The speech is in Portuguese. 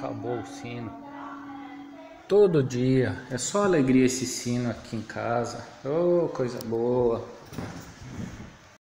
acabou o sino. Todo dia. É só alegria esse sino aqui em casa. Oh, coisa boa.